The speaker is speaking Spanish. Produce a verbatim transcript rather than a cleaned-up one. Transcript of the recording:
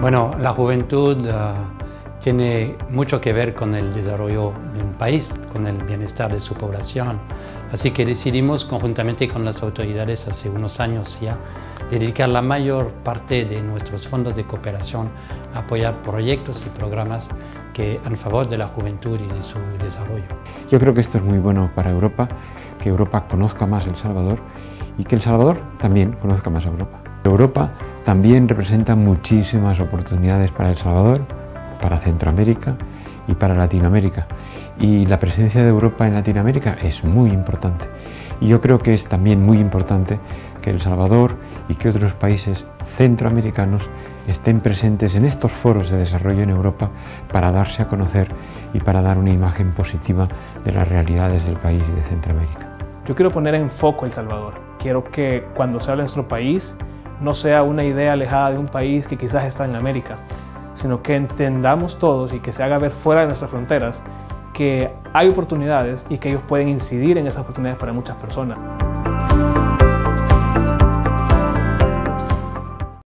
Bueno, la juventud uh, tiene mucho que ver con el desarrollo de un país, con el bienestar de su población. Así que decidimos conjuntamente con las autoridades hace unos años ya dedicar la mayor parte de nuestros fondos de cooperación a apoyar proyectos y programas que en favor de la juventud y de su desarrollo. Yo creo que esto es muy bueno para Europa, que Europa conozca más El Salvador y que El Salvador también conozca más a Europa. Europa también representa muchísimas oportunidades para El Salvador, para Centroamérica y para Latinoamérica. Y la presencia de Europa en Latinoamérica es muy importante. Y yo creo que es también muy importante que El Salvador y que otros países centroamericanos estén presentes en estos foros de desarrollo en Europa para darse a conocer y para dar una imagen positiva de las realidades del país y de Centroamérica. Yo quiero poner en foco El Salvador. Quiero que cuando se hable de nuestro país no sea una idea alejada de un país que quizás está en América, sino que entendamos todos y que se haga ver fuera de nuestras fronteras que hay oportunidades y que ellos pueden incidir en esas oportunidades para muchas personas.